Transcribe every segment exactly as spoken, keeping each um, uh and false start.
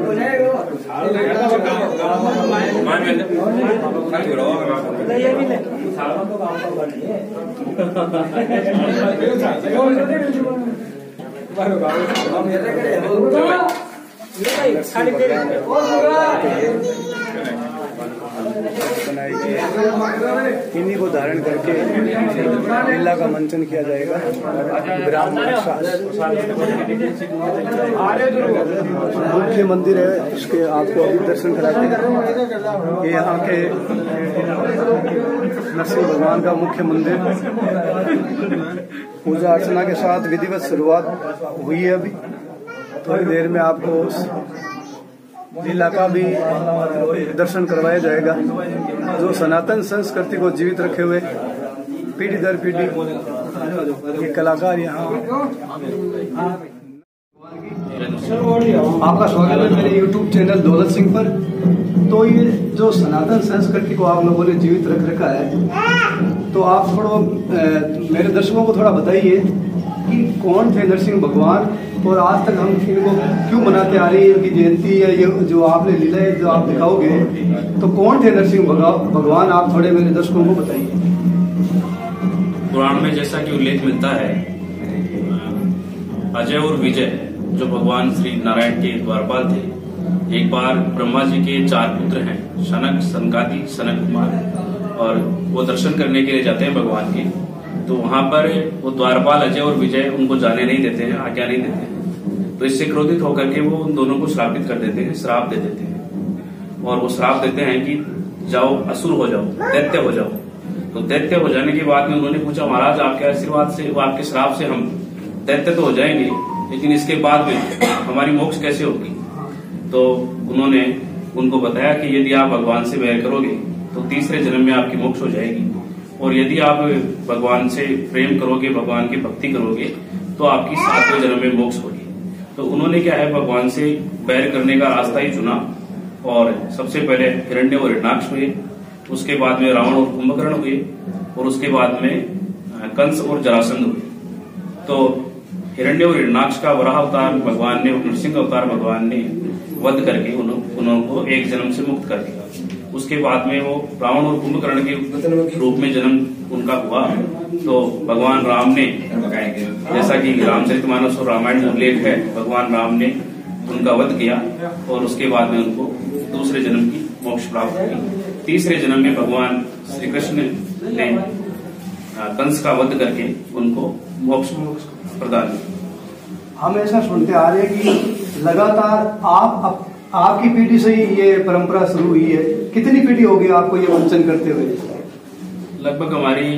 इन्हीं को धारण करके लीला का मंचन किया जाएगा। मुख्य मंदिर है, इसके आपको अभी दर्शन कराते हैं। ये यहाँ के नरसिंह भगवान का मुख्य मंदिर, पूजा अर्चना के साथ विधिवत शुरुआत हुई है। अभी थोड़ी देर में आपको लीला का भी दर्शन करवाया जाएगा। जो सनातन संस्कृति को जीवित रखे हुए पीढ़ी दर पीढ़ी ये कलाकार यहाँ। आपका स्वागत है मेरे यूट्यूब चैनल दौलत सिंह पर। तो ये जो सनातन संस्कृति को आप लोगों ने जीवित रख रखा है, तो आप थोड़ा मेरे दर्शकों को थोड़ा बताइए कि कौन थे नरसिंह भगवान और आज तक हम इनको क्यों मनाते आ रहे हैं, इनकी जयंती है ये जो आपने लीला है जो आप दिखाओगे, तो कौन थे नरसिंह भगवान, आप थोड़े मेरे दर्शकों को बताइए। पुराण में जैसा कि उल्लेख मिलता है, अजय और विजय जो भगवान श्री नारायण के द्वारपाल थे, एक बार ब्रह्मा जी के चार पुत्र हैं, शनक, सनकादि, सनक कुमार, और वो दर्शन करने के लिए जाते हैं भगवान के। तो वहां पर वो द्वारपाल अजय और विजय उनको जाने नहीं देते हैं, आज्ञा नहीं देते हैं। तो इससे क्रोधित होकर के वो उन दोनों को श्रापित कर देते हैं, श्राप दे देते हैं। और वो श्राप देते हैं कि जाओ असुर हो जाओ, दैत्य हो जाओ। तो दैत्य हो जाने के बाद में उन्होंने पूछा, महाराज आपके आशीर्वाद से, वो आपके श्राप से हम दैत्य तो हो जाएंगे, लेकिन इसके बाद में हमारी मोक्ष कैसे होगी। तो उन्होंने उनको बताया कि यदि आप भगवान से वैर करोगे तो तीसरे जन्म में आपकी मोक्ष हो जाएगी, और यदि आप भगवान से प्रेम करोगे, भगवान की भक्ति करोगे, तो आपकी सातवें जन्म में मोक्ष होगी। तो उन्होंने क्या है, भगवान से बैर करने का रास्ता ही चुना, और सबसे पहले हिरण्य और हिरण्याक्ष हुए, उसके बाद में रावण और कुंभकर्ण हुए, और उसके बाद में कंस और जरासंध हुए। तो हिरण्य और हिरण्याक्ष का वराह अवतार भगवान ने, नरसिंह अवतार भगवान ने वध करके उनको एक जन्म से मुक्त कर दिया। उसके बाद में वो रावण और कुंभकर्ण के रूप में जन्म उनका हुआ। तो भगवान राम ने, जैसा कि रामचरितमानस और रामायण में उल्लेख है, भगवान राम ने उनका वध किया, और उसके बाद में उनको दूसरे जन्म की मोक्ष प्राप्त हुई। तीसरे जन्म में भगवान श्री कृष्ण ने कंस का वध करके उनको मोक्ष प्रदान किया। हम ऐसा सुनते आ रहे हैं कि लगातार आप, आप आपकी पीढ़ी से ही ये परंपरा शुरू हुई है। कितनी पीढ़ी हो गई आपको ये मंचन करते हुए? लगभग हमारी,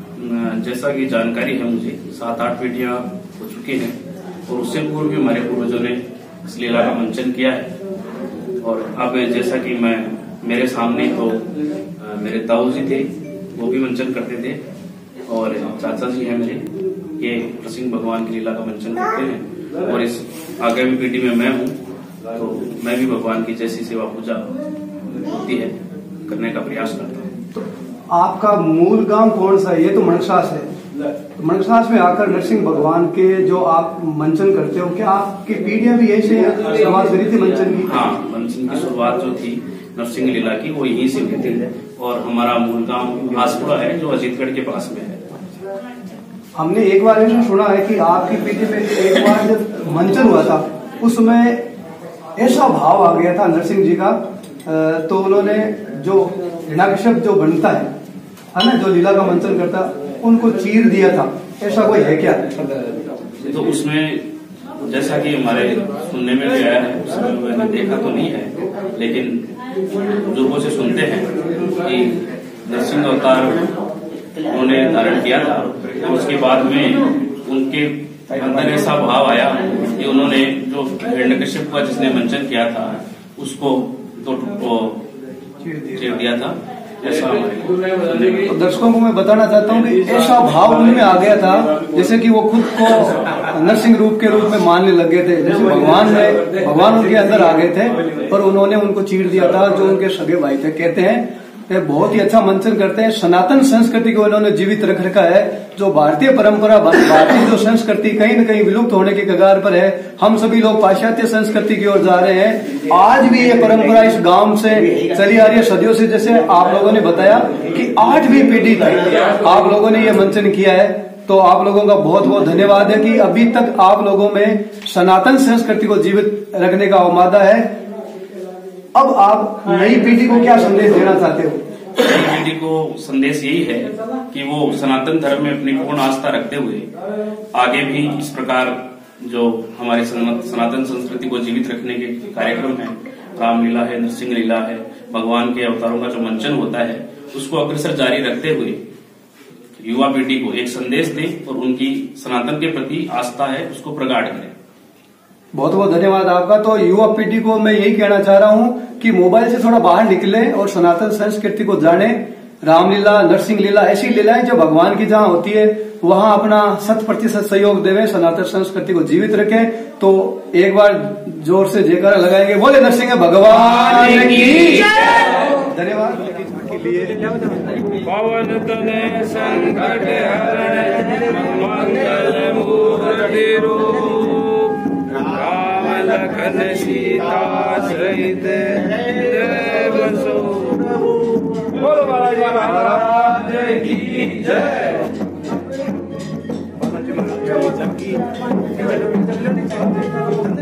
जैसा कि जानकारी है मुझे, सात आठ पीढ़ियां हो चुकी हैं, और उससे पूर्व भी हमारे पूर्वजों ने इस लीला का मंचन किया है। और अब जैसा कि मैं, मेरे सामने तो मेरे ताऊ जी थे, वो भी मंचन करते थे, और चाचा जी हैं मेरे, ये नरसिंह भगवान की लीला का मंचन करते हैं। और इस आगामी पीढ़ी में मैं हूँ, तो मैं भी भगवान की जैसी सेवा पूजा होती है करने का प्रयास करता हूँ। तो आपका मूल गांव कौन सा है? ये तो मणकसास है। तो मणकसास में आकर नरसिंह भगवान के जो आप मंचन करते हो, क्या आपकी पीढ़ियां भी यही से शुरुआत करी थी मंचन की? हाँ, मंचन की शुरुआत जो थी नरसिंह लीला की, वो यहीं से हुई थी। और हमारा मूल गांव आसपुरा है, जो अजीतगढ़ के पास में है। हमने एक बार ऐसा सुना है कि आपकी पीढ़ी में एक बार जब मंचन हुआ था, उसमें ऐसा भाव आ गया था नरसिंह जी का, तो उन्होंने जो हिरण्यकश्यप जो बनता है है ना, जो लीला का मंचन करता, उनको चीर दिया था। ऐसा कोई है क्या? तो उसमें जैसा कि हमारे सुनने में भी आया है, उसमें मैंने देखा तो नहीं है, लेकिन बुजुर्गों से सुनते हैं कि नरसिंह अवतार उन्होंने धारण किया था, और उसके बाद में उनके अंदर ऐसा भाव आया कि उन्होंने जो हिरण्यकश्यप का जिसने मंचन किया था उसको तो चीर दिया था। ऐसा तो दर्शकों को मैं बताना चाहता हूँ कि ऐसा भाव उनमें आ गया था, जैसे कि वो खुद को नरसिंह रूप के रूप में मानने लग गए थे। जैसे भगवान में भगवान उनके अंदर आ गए थे और उन्होंने उनको चीर दिया था, जो उनके सगे भाई थे। कहते हैं बहुत ही अच्छा मंचन करते हैं। सनातन संस्कृति को उन्होंने जीवित रख रखा है। जो भारतीय परंपरा, भारतीय जो संस्कृति कहीं न कहीं विलुप्त होने के कगार पर है। हम सभी लोग पाश्चात्य संस्कृति की ओर जा रहे हैं। आज भी ये परंपरा इस गांव से चली आ रही है सदियों से। जैसे आप लोगों ने बताया कि आठवीं पीढ़ी तक आप लोगों ने ये मंचन किया है, तो आप लोगों का बहुत बहुत धन्यवाद है कि अभी तक आप लोगों में सनातन संस्कृति को जीवित रखने का उम्मीद है। अब आप नई पीढ़ी को क्या संदेश देना चाहते हो? नई पीढ़ी को संदेश यही है कि वो सनातन धर्म में अपनी पूर्ण आस्था रखते हुए आगे भी इस प्रकार जो हमारे सनातन संस्कृति को जीवित रखने के कार्यक्रम है, रामलीला है, नरसिंह लीला है, भगवान के अवतारों का जो मंचन होता है, उसको अग्रसर जारी रखते हुए युवा पीढ़ी को एक संदेश दें और उनकी सनातन के प्रति आस्था है उसको प्रगाढ़ करें। बहुत बहुत धन्यवाद आपका। तो युवा पीढ़ी को मैं यही कहना चाह रहा हूँ कि मोबाइल से थोड़ा बाहर निकले और सनातन संस्कृति को जाने। रामलीला, नरसिंह लीला, ऐसी लीलाएं जो भगवान की जहाँ होती है वहाँ अपना शत प्रतिशत सहयोग देवे, सनातन संस्कृति को जीवित रखें। तो एक बार जोर से जयकारा लगाएंगे, बोले नरसिंह भगवान की धन्यवाद। पवन तने संकट हरण मंगल मूर्ति रूप, राम लखन सीता सहित देव स्वरूप। बोलो बालाजी महाराज की जय।